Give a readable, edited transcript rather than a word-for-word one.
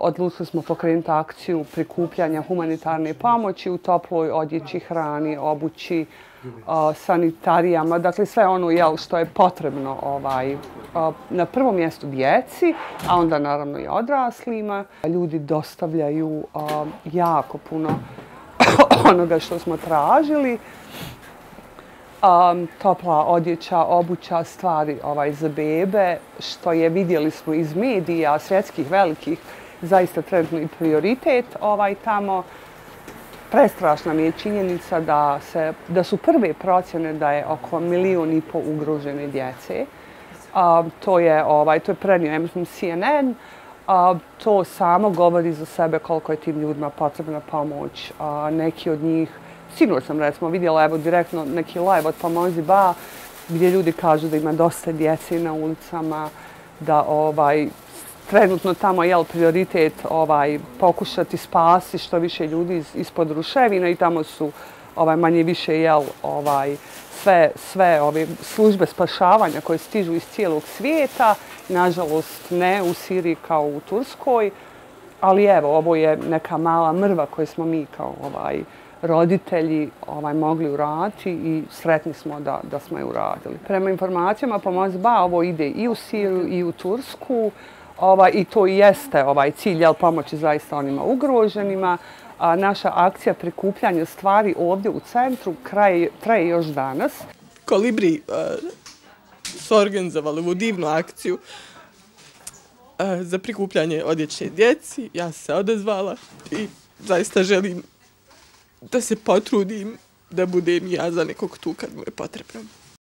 odlučili smo pokrenuti akciju prikupljanja humanitarne pomoći u toploj odjeći, hrani, obući, sanitarijama, dakle sve ono što je potrebno na prvom mjestu djeci, a onda naravno i odraslima. Ljudi dostavljaju jako puno onoga što smo tražili. Topla odjeća, obuća, stvari za bebe, što je, vidjeli smo iz medija svjetskih velikih, zaista trenutno i prioritet tamo. Prestrašna mi je činjenica da su prve procjene da je oko 1,5 milijuna ugrožene djece. To je prenio, ja mislim, CNN. To samo govori za sebe koliko je tim ljudima potrebna pomoć. Neki od njih, sinoć sam recimo vidjela direktno neki live od Pomozi Ba gdje ljudi kažu da ima dosta djece na ulicama, da trenutno tamo je prioritet pokušati spasti što više ljudi ispod ruševina i tamo su manje više sve ove službe spašavanja koje stižu iz cijelog svijeta. Nažalost ne u Siriji kao u Turskoj, ali evo, ovo je neka mala mrva koju smo mi kao roditelji mogli uraditi i sretni smo da smo je uradili. Prema informacijama Pomozi Ba ovo ide i u Siriju i u Tursku. I to i jeste cilj, pomoći zaista onima ugroženima. Naša akcija prikupljanja stvari ovdje u centru traje još danas. Kolibri su organizovali ovu divnu akciju za prikupljanje odjeće djeci. Ja sam se odazvala i zaista želim da se potrudim da budem ja za nekog tu kad mu je potrebno.